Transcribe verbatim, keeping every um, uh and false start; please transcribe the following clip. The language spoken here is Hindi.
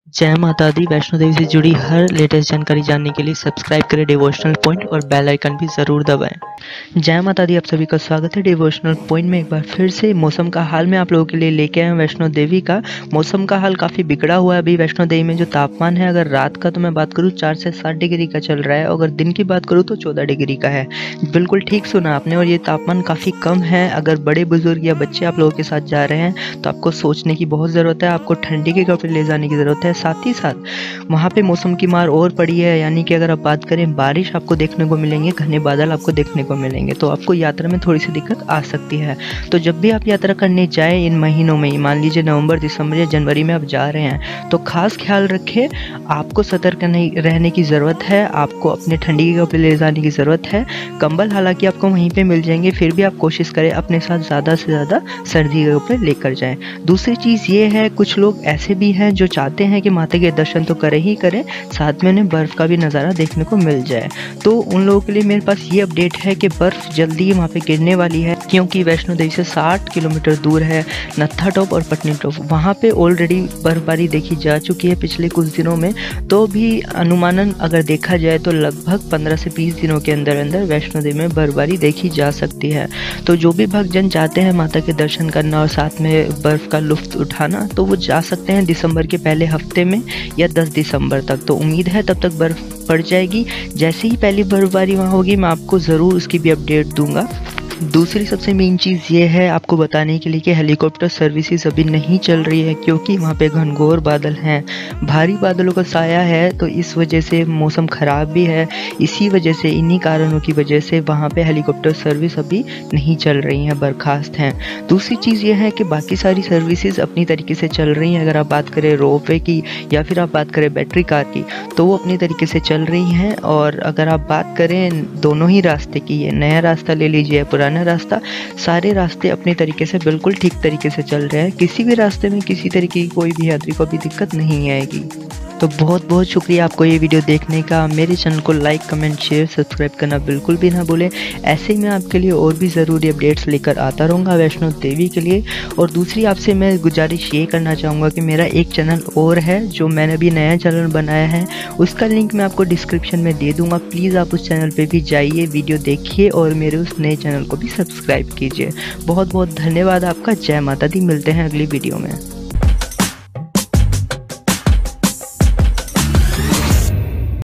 जय माता दी। वैष्णो देवी से जुड़ी हर लेटेस्ट जानकारी जानने के लिए सब्सक्राइब करें डिवोशनल पॉइंट और बेल आइकन भी ज़रूर दबाएं। जय माता दी, आप सभी का स्वागत है डिवोशनल पॉइंट में। एक बार फिर से मौसम का हाल मैं आप लोगों के लिए लेके आया हूँ वैष्णो देवी का। मौसम का हाल काफ़ी बिगड़ा हुआ है अभी वैष्णो देवी में। जो तापमान है अगर रात का तो मैं बात करूँ चार से सात डिग्री का चल रहा है, अगर दिन की बात करूँ तो चौदह डिग्री का है। बिल्कुल ठीक सुना आपने, और ये तापमान काफ़ी कम है। अगर बड़े बुजुर्ग या बच्चे आप लोगों के साथ जा रहे हैं तो आपको सोचने की बहुत ज़रूरत है, आपको ठंडी के कपड़े ले जाने की ज़रूरत है। साथ ही साथ वहाँ पे मौसम की मार और पड़ी है, यानी कि अगर आप बात करें बारिश आपको देखने को मिलेंगे, घने बादल आपको देखने को मिलेंगे, तो आपको यात्रा में थोड़ी सी दिक्कत आ सकती है। तो जब भी आप यात्रा करने जाएं इन महीनों में, मान लीजिए नवंबर, दिसंबर या जनवरी में आप जा रहे हैं, तो खास ख्याल रखें, आपको सतर्क रहने की ज़रूरत है। आपको अपने ठंडी के कपड़े ले जाने की ज़रूरत है। कंबल हालांकि आपको वहीं पे मिल जाएंगे, फिर भी आप कोशिश करें अपने साथ ज़्यादा से ज़्यादा सर्दी के कपड़े लेकर जाएं। दूसरी चीज़ ये है, कुछ लोग ऐसे भी हैं जो चाहते हैं कि माता के दर्शन तो करें ही करें, साथ में उन्हें बर्फ़ का भी नज़ारा देखने को मिल जाए। तो उन लोगों के लिए मेरे पास ये अपडेट है कि बर्फ़ जल्दी वहाँ पे गिरने वाली है, क्योंकि वैष्णो देवी से साठ किलोमीटर दूर है नत्था टॉप और पटनी टॉप। वहाँ पे ऑलरेडी बर्फबारी देखी जा चुकी है पिछले कुछ दिनों में। तो भी अनुमानन अगर देखा जाए तो लगभग पंद्रह से बीस दिनों के अंदर अंदर वैष्णो देवी में बर्फबारी देखी जा सकती है। तो जो भी भक्तजन चाहते हैं माता के दर्शन करना और साथ में बर्फ़ का लुत्फ़ उठाना, तो वो जा सकते हैं दिसंबर के पहले हफ्ते में या दस दिसंबर तक। तो उम्मीद है तब तक बर्फ़ पड़ जाएगी। जैसे ही पहली बर्फबारी वहाँ होगी मैं आपको ज़रूर उसकी भी अपडेट दूंगा। दूसरी सबसे मेन चीज़ ये है आपको बताने के लिए कि हेलीकॉप्टर सर्विसेज अभी नहीं चल रही है, क्योंकि वहाँ पे घनघोर बादल हैं, भारी बादलों का साया है। तो इस वजह से मौसम ख़राब भी है, इसी वजह से, इन्हीं कारणों की वजह से वहाँ पे हेलीकॉप्टर सर्विस अभी नहीं चल रही हैं, बर्खास्त हैं। दूसरी चीज़ ये है कि बाकी सारी सर्विसेज अपनी तरीके से चल रही हैं। अगर आप बात करें रोपवे की या फिर आप बात करें बैटरी कार की, तो वो अपनी तरीके से चल रही हैं। और अगर आप बात करें दोनों ही रास्ते की, ये नया रास्ता ले लीजिए, पुराना रास्ता, सारे रास्ते अपने तरीके से बिल्कुल ठीक तरीके से चल रहे हैं। किसी भी रास्ते में किसी तरीके की कोई भी यात्री को भी दिक्कत नहीं आएगी। तो बहुत बहुत शुक्रिया आपको ये वीडियो देखने का। मेरे चैनल को लाइक, कमेंट, शेयर, सब्सक्राइब करना बिल्कुल भी ना भूलें। ऐसे ही मैं आपके लिए और भी ज़रूरी अपडेट्स लेकर आता रहूँगा वैष्णो देवी के लिए। और दूसरी आपसे मैं गुजारिश ये करना चाहूँगा कि मेरा एक चैनल और है जो मैंने अभी नया चैनल बनाया है, उसका लिंक मैं आपको डिस्क्रिप्शन में दे दूँगा। प्लीज़ आप उस चैनल पर भी जाइए, वीडियो देखिए और मेरे उस नए चैनल को भी सब्सक्राइब कीजिए। बहुत बहुत धन्यवाद आपका। जय माता दी। मिलते हैं अगली वीडियो में।